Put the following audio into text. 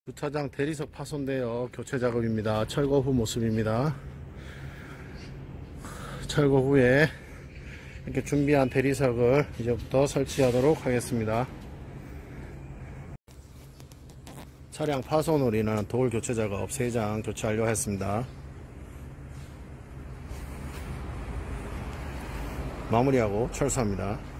주차장 대리석 파손되어 교체 작업입니다. 철거 후 모습입니다. 철거 후에 이렇게 준비한 대리석을 이제부터 설치하도록 하겠습니다. 차량 파손으로 인한 돌 교체 작업 3장 교체 완료했습니다. 마무리하고 철수합니다.